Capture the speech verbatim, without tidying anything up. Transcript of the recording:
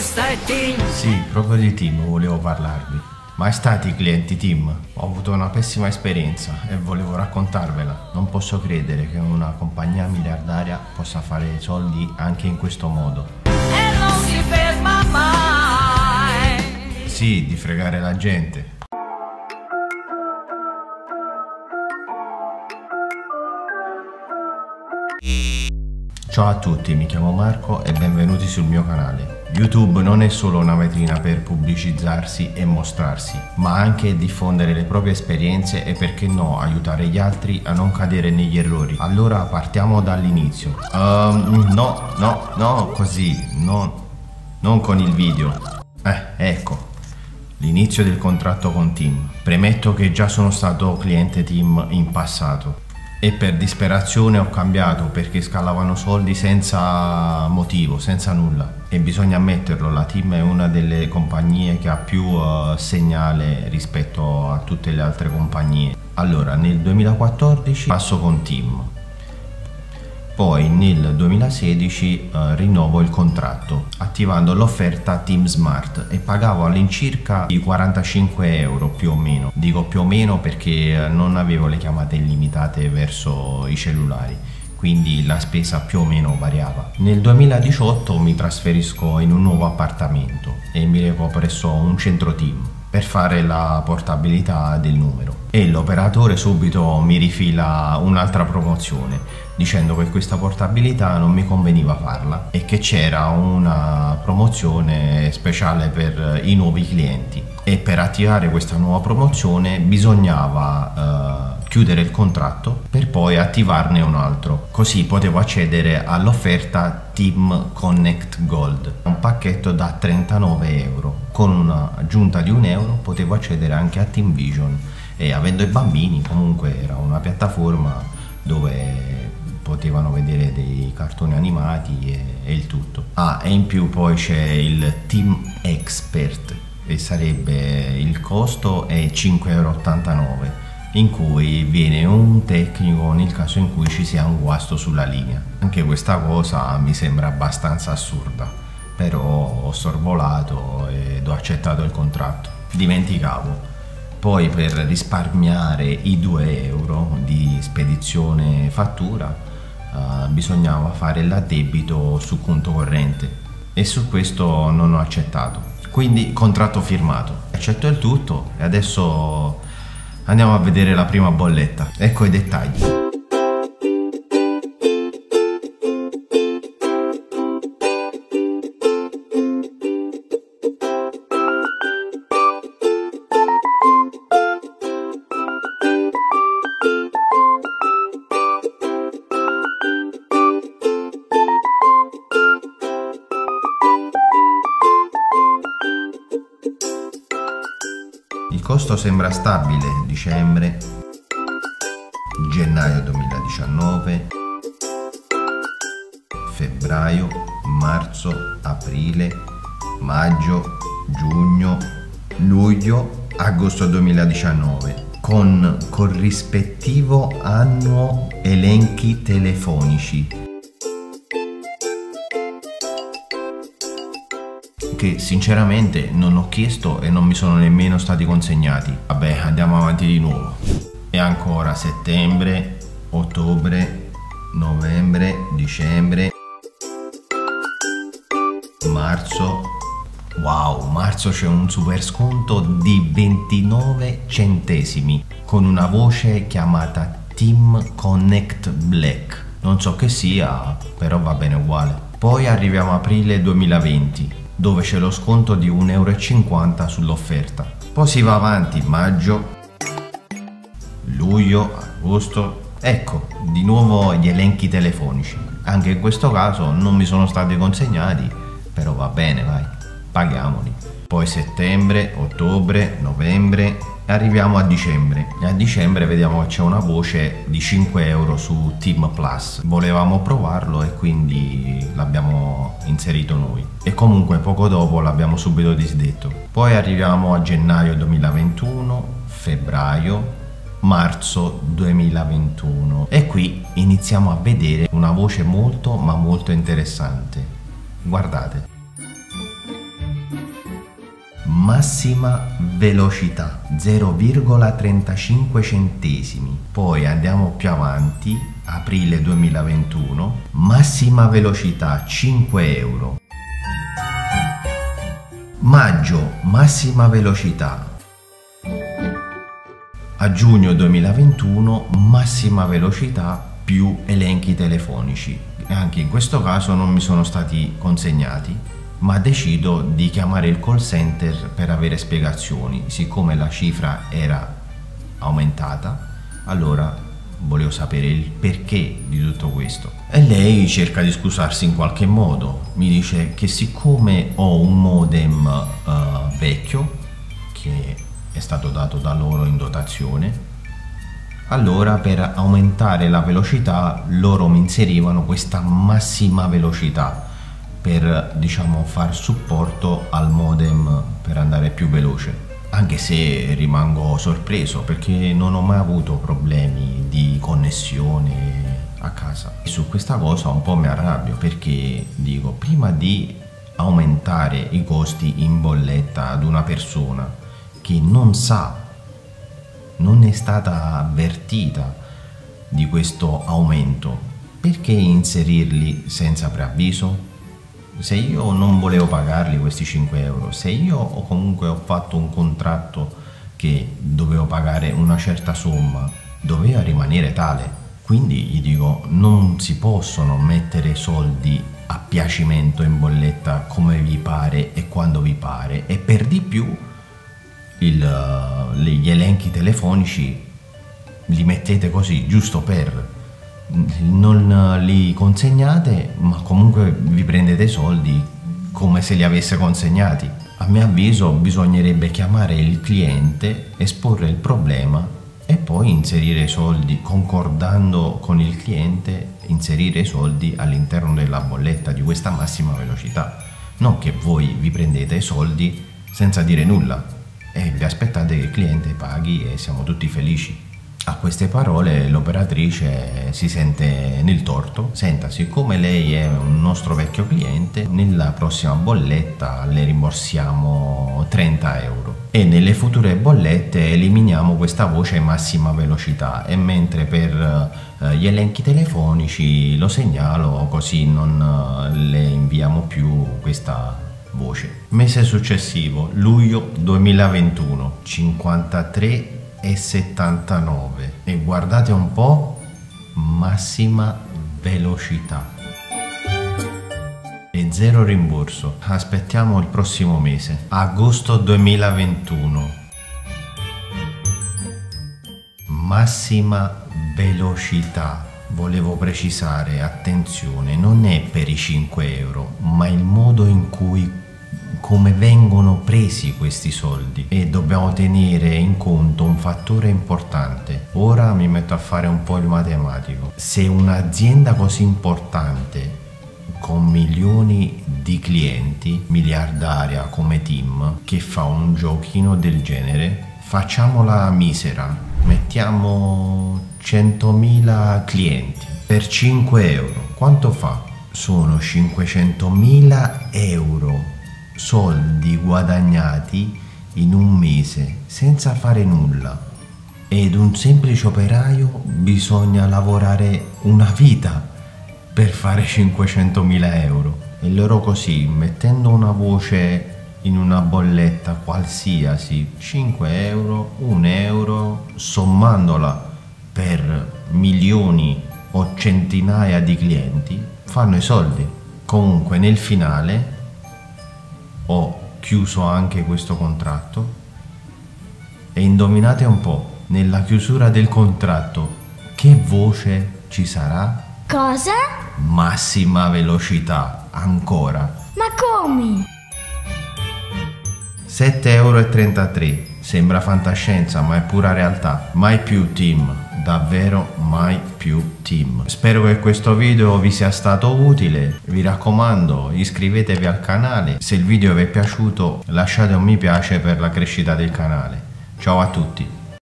questa è Team. Sì, proprio di Team volevo parlarvi. Mai stati clienti Team? Ho avuto una pessima esperienza e volevo raccontarvela. Non posso credere che una compagnia miliardaria possa fare soldi anche in questo modo. E non si ferma mai. Sì, di fregare la gente. Ciao a tutti, mi chiamo Marco e benvenuti sul mio canale. YouTube non è solo una vetrina per pubblicizzarsi e mostrarsi, ma anche diffondere le proprie esperienze e, perché no, aiutare gli altri a non cadere negli errori. Allora partiamo dall'inizio. Um, no, no, no, così, no, non con il video. Eh, ecco, l'inizio del contratto con Team. Premetto che già sono stato cliente Team in passato. E per disperazione ho cambiato perché scalavano soldi senza motivo, senza nulla. E bisogna ammetterlo, la Team è una delle compagnie che ha più uh, segnale rispetto a tutte le altre compagnie. Allora, nel duemilaquattordici passo con Team. Poi nel duemilasedici uh, rinnovo il contratto attivando l'offerta Team Smart e pagavo all'incirca i quarantacinque euro più o meno. Dico più o meno perché non avevo le chiamate illimitate verso i cellulari, quindi la spesa più o meno variava. Nel duemiladiciotto mi trasferisco in un nuovo appartamento e mi reco presso un centro Team per fare la portabilità del numero e l'operatore subito mi rifila un'altra promozione dicendo che questa portabilità non mi conveniva farla e che c'era una promozione speciale per i nuovi clienti e per attivare questa nuova promozione bisognava uh, chiudere il contratto per poi attivarne un altro, così potevo accedere all'offerta Team Connect Gold, un pacchetto da trentanove euro. Con un'aggiunta di un euro potevo accedere anche a Team Vision e, avendo i bambini, comunque era una piattaforma dove potevano vedere dei cartoni animati e, e il tutto. Ah, e in più poi c'è il Team Expert e sarebbe il costo è cinque euro e ottantanove, in cui viene un tecnico nel caso in cui ci sia un guasto sulla linea. Anche questa cosa mi sembra abbastanza assurda, però ho sorvolato ed ho accettato il contratto. Dimenticavo. Poi, per risparmiare i due euro di spedizione fattura, Uh, bisognava fare l'addebito su conto corrente e su questo non ho accettato, quindi contratto firmato. Accetto il tutto e adesso andiamo a vedere la prima bolletta. Ecco i dettagli. Il costo sembra stabile: dicembre, gennaio duemiladiciannove, febbraio, marzo, aprile, maggio, giugno, luglio, agosto duemiladiciannove, con corrispettivo annuo elenchi telefonici, che sinceramente non ho chiesto e non mi sono nemmeno stati consegnati. Vabbè, andiamo avanti di nuovo. E ancora settembre, ottobre, novembre, dicembre, marzo. Wow, marzo c'è un super sconto di ventinove centesimi con una voce chiamata Team Connect Black. Non so che sia, però va bene uguale. Poi arriviamo a aprile duemilaventi, dove c'è lo sconto di un euro e cinquanta sull'offerta. Poi si va avanti: maggio, luglio, agosto. Ecco, di nuovo gli elenchi telefonici. Anche in questo caso non mi sono stati consegnati, però va bene, vai, paghiamoli. Poi settembre, ottobre, novembre e arriviamo a dicembre. E a dicembre vediamo che c'è una voce di cinque euro su Team Plus. Volevamo provarlo e quindi l'abbiamo inserito noi. E comunque poco dopo l'abbiamo subito disdetto. Poi arriviamo a gennaio duemilaventuno, febbraio, marzo duemilaventuno e qui iniziamo a vedere una voce molto ma molto interessante. Guardate. massima velocità zero virgola trentacinque centesimi. Poi andiamo più avanti, aprile duemilaventuno, massima velocità cinque euro. Maggio, massima velocità. A giugno duemilaventuno, massima velocità più elenchi telefonici. Anche in questo caso non mi sono stati consegnati, ma decido di chiamare il call center per avere spiegazioni. Siccome la cifra era aumentata, allora volevo sapere il perché di tutto questo. E lei cerca di scusarsi in qualche modo. Mi dice che siccome ho un modem uh, vecchio che è stato dato da loro in dotazione, allora per aumentare la velocità loro mi inserivano questa massima velocità per, diciamo, far supporto al modem per andare più veloce. Anche se rimango sorpreso perché non ho mai avuto problemi di connessione a casa. E su questa cosa un po' mi arrabbio, perché dico, prima di aumentare i costi in bolletta ad una persona che non sa, non è stata avvertita di questo aumento, perché inserirli senza preavviso? Se io non volevo pagarli questi cinque euro, se io o comunque ho fatto un contratto che dovevo pagare una certa somma, doveva rimanere tale. Quindi gli dico, non si possono mettere soldi a piacimento in bolletta come vi pare e quando vi pare, e per di più il, gli elenchi telefonici li mettete così giusto per, non li consegnate, ma comunque vi prendete i soldi come se li avesse consegnati. A mio avviso bisognerebbe chiamare il cliente, esporre il problema e poi inserire i soldi, concordando con il cliente, inserire i soldi all'interno della bolletta di questa massima velocità. Non che voi vi prendete i soldi senza dire nulla e vi aspettate che il cliente paghi e siamo tutti felici. A queste parole l'operatrice si sente nel torto. Senta, siccome lei è un nostro vecchio cliente, nella prossima bolletta le rimborsiamo trenta euro e nelle future bollette eliminiamo questa voce massima velocità, e mentre per eh, gli elenchi telefonici lo segnalo, così non eh, le inviamo più questa voce. Mese successivo, luglio duemilaventuno, cinquantatré e settantanove, e guardate un po', massima velocità e zero rimborso. Aspettiamo il prossimo mese, agosto duemilaventuno, massima velocità. Volevo precisare, attenzione, non è per i cinque euro, ma il modo in cui, come vengono presi questi soldi, e dobbiamo tenere in conto un fattore importante. Ora mi metto a fare un po' il matematico. Se un'azienda così importante, con milioni di clienti, miliardaria come TIM, che fa un giochino del genere, facciamola misera, mettiamo centomila clienti per cinque euro, quanto fa? Sono cinquecentomila euro, soldi guadagnati in un mese senza fare nulla. Ed un semplice operaio bisogna lavorare una vita per fare cinquecentomila euro. E loro così, mettendo una voce in una bolletta qualsiasi, cinque euro, un euro, sommandola per milioni o centinaia di clienti, fanno i soldi. Comunque nel finale ho chiuso anche questo contratto, e indovinate un po', nella chiusura del contratto che voce ci sarà? Cosa? Massima velocità, ancora. Ma come? sette e trentatré euro. Sembra fantascienza, ma è pura realtà. Mai più TIM, davvero mai più TIM. Spero che questo video vi sia stato utile. Vi raccomando, iscrivetevi al canale. Se il video vi è piaciuto, lasciate un mi piace per la crescita del canale. Ciao a tutti.